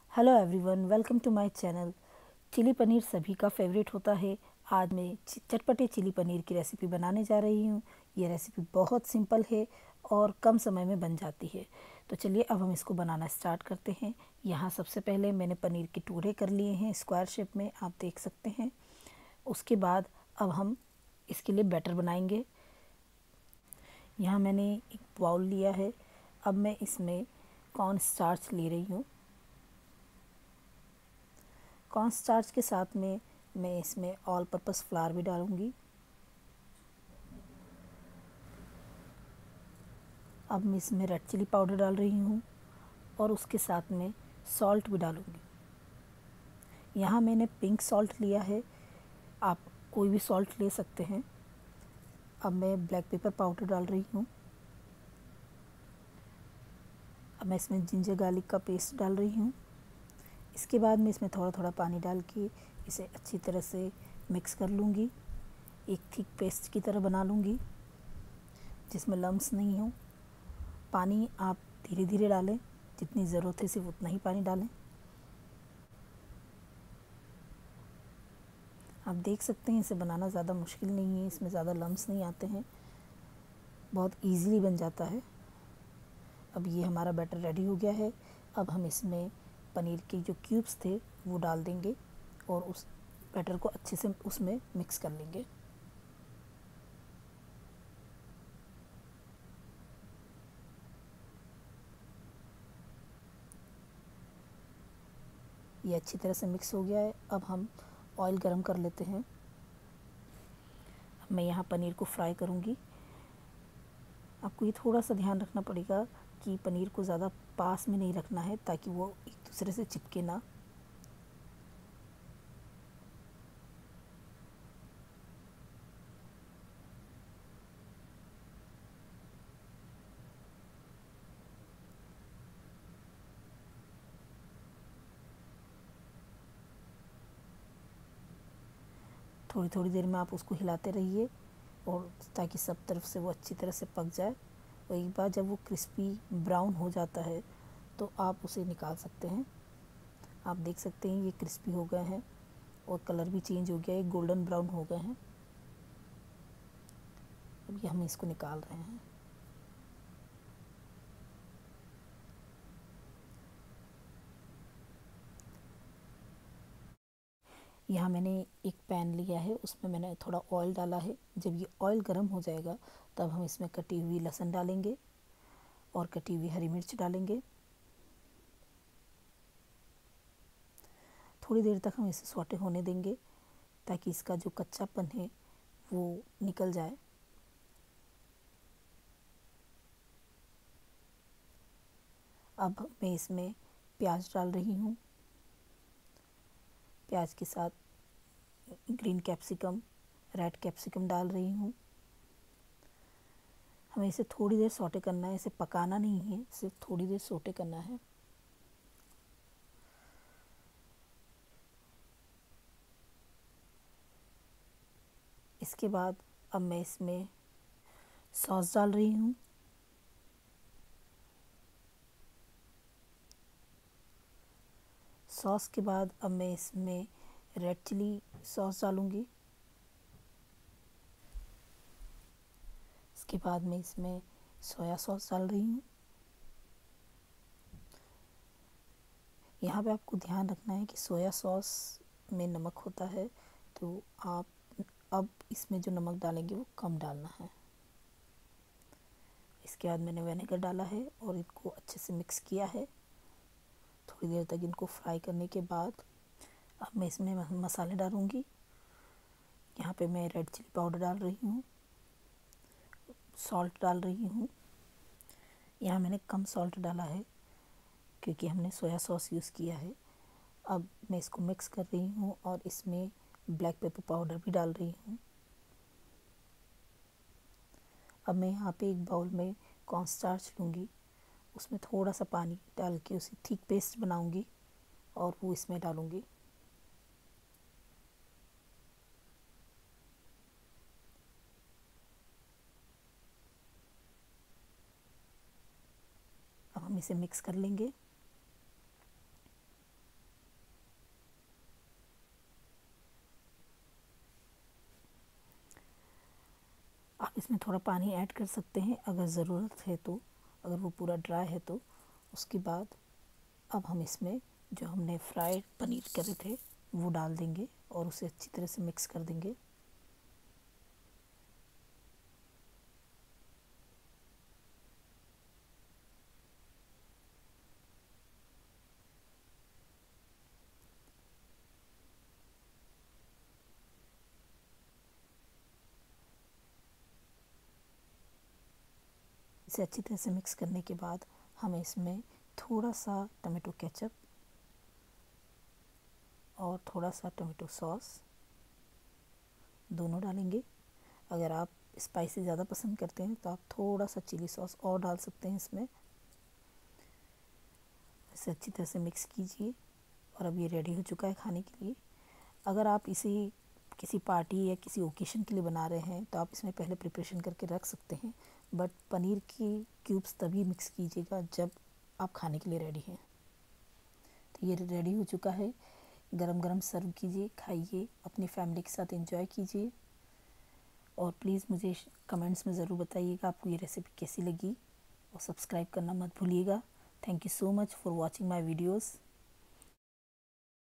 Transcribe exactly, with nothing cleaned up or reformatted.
Hello everyone, welcome to my channel. Chilli paneer सभी का favourite होता है। आज मैं चि- चटपटे चिली पनीर की रेसिपी बनाने जा रही हूँ। ये रेसिपी बहुत सिंपल है और कम समय में बन जाती है। तो चलिए अब हम इसको बनाना स्टार्ट करते हैं। यहाँ सबसे पहले मैंने पनीर के टुकड़े कर लिए हैं स्क्वायर शेप में, आप देख सकते हैं। उसके बाद अब हम इसके लिए बैटर बनाएंगे। यहाँ मैंने एक बाउल लिया है। अब मैं इसमें कॉर्न स्टार्च ले रही हूँ। कॉर्न स्टार्च के साथ में मैं इसमें ऑल पर्पस फ्लावर भी डालूंगी। अब मैं इसमें रेड चिली पाउडर डाल रही हूँ और उसके साथ में सॉल्ट भी डालूंगी। यहाँ मैंने पिंक सॉल्ट लिया है, आप कोई भी सॉल्ट ले सकते हैं। अब मैं ब्लैक पेपर पाउडर डाल रही हूँ। अब मैं इसमें जिंजर गार्लिक का पेस्ट डाल रही हूँ। इसके बाद मैं इसमें थोड़ा थोड़ा पानी डाल के इसे अच्छी तरह से मिक्स कर लूँगी। एक थिक पेस्ट की तरह बना लूँगी जिसमें लम्स नहीं हो। पानी आप धीरे धीरे डालें, जितनी ज़रूरत है सिर्फ उतना ही पानी डालें। आप देख सकते हैं इसे बनाना ज़्यादा मुश्किल नहीं है, इसमें ज़्यादा लम्स नहीं आते हैं, बहुत इजीली बन जाता है। अब ये हमारा बैटर रेडी हो गया है। अब हम इसमें पनीर के जो क्यूब्स थे वो डाल देंगे और उस बैटर को अच्छे से उसमें मिक्स कर लेंगे। ये अच्छी तरह से मिक्स हो गया है। अब हम ऑयल गरम कर लेते हैं। अब मैं यहाँ पनीर को फ्राई करूँगी। आपको ये थोड़ा सा ध्यान रखना पड़ेगा कि पनीर को ज़्यादा पास में नहीं रखना है ताकि वो एक दूसरे से चिपके ना। थोड़ी थोड़ी देर में आप उसको हिलाते रहिए और ताकि सब तरफ से वो अच्छी तरह से पक जाए। और एक बार जब वो क्रिस्पी ब्राउन हो जाता है तो आप उसे निकाल सकते हैं। आप देख सकते हैं ये क्रिस्पी हो गए हैं और कलर भी चेंज हो गया है, गोल्डन ब्राउन हो गए हैं। अब ये हम इसको निकाल रहे हैं। यहाँ मैंने एक पैन लिया है, उसमें मैंने थोड़ा ऑयल डाला है। जब ये ऑयल गर्म हो जाएगा तब हम इसमें कटी हुई लहसुन डालेंगे और कटी हुई हरी मिर्च डालेंगे। थोड़ी देर तक हम इसे सौटे होने देंगे ताकि इसका जो कच्चापन है वो निकल जाए। अब मैं इसमें प्याज डाल रही हूँ। प्याज के साथ ग्रीन कैप्सिकम, रेड कैप्सिकम डाल रही हूँ। हमें इसे थोड़ी देर सौटे करना है, इसे पकाना नहीं है, सिर्फ थोड़ी देर सौटे करना है। इसके बाद अब मैं इसमें सॉस डाल रही हूँ। सॉस के बाद अब मैं इसमें रेड चिली सॉस डालूँगी। इसके बाद मैं इसमें सोया सॉस डाल रही हूँ। यहाँ पे आपको ध्यान रखना है कि सोया सॉस में नमक होता है, तो आप अब इसमें जो नमक डालेंगे वो कम डालना है। इसके बाद मैंने विनेगर डाला है और इनको अच्छे से मिक्स किया है। थोड़ी देर तक इनको फ्राई करने के बाद अब मैं इसमें मसाले डालूँगी। यहाँ पे मैं रेड चिली पाउडर डाल रही हूँ, सॉल्ट डाल रही हूँ। यहाँ मैंने कम सॉल्ट डाला है क्योंकि हमने सोया सॉस यूज़ किया है। अब मैं इसको मिक्स कर रही हूँ और इसमें ब्लैक पेपर पाउडर भी डाल रही हूँ। अब मैं यहाँ पे एक बाउल में कॉर्न स्टार्च लूँगी, उसमें थोड़ा सा पानी डाल के उसे थिक पेस्ट बनाऊँगी और वो इसमें डालूँगी। अब हम इसे मिक्स कर लेंगे। इसमें थोड़ा पानी ऐड कर सकते हैं अगर ज़रूरत है तो, अगर वो पूरा ड्राई है तो। उसके बाद अब हम इसमें जो हमने फ्राइड पनीर करे थे वो डाल देंगे और उसे अच्छी तरह से मिक्स कर देंगे। इसे अच्छी तरह से मिक्स करने के बाद हम इसमें थोड़ा सा टमाटो केचप और थोड़ा सा टमाटो सॉस दोनों डालेंगे। अगर आप स्पाइसी ज़्यादा पसंद करते हैं तो आप थोड़ा सा चिली सॉस और डाल सकते हैं इसमें। इसे अच्छी तरह से मिक्स कीजिए और अब ये रेडी हो चुका है खाने के लिए। अगर आप इसे किसी पार्टी या किसी ओकेशन के लिए बना रहे हैं तो आप इसमें पहले प्रिपरेशन करके रख सकते हैं, बट पनीर की क्यूब्स तभी मिक्स कीजिएगा जब आप खाने के लिए रेडी हैं। तो ये रेडी हो चुका है, गरम गरम सर्व कीजिए, खाइए, अपनी फैमिली के साथ एंजॉय कीजिए। और प्लीज़ मुझे कमेंट्स में ज़रूर बताइएगा आपको ये रेसिपी कैसी लगी और सब्सक्राइब करना मत भूलिएगा। Thank you so much for watching my videos.